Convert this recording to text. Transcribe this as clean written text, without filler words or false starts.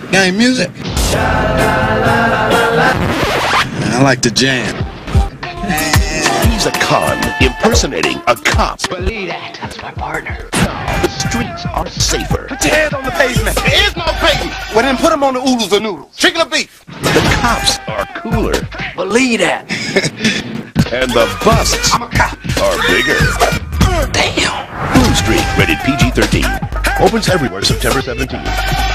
Gang music. I like to jam. He's a con impersonating a cop. Believe that. That's my partner. The streets are safer. Put your hands on the pavement. There is no pavement. Well, then put them on the oodles or noodles. Chicken or beef. The cops are cooler. Believe that. And the busts I'm a cop. are bigger. Damn. Blue Streak, rated PG-13. Opens everywhere September 17th.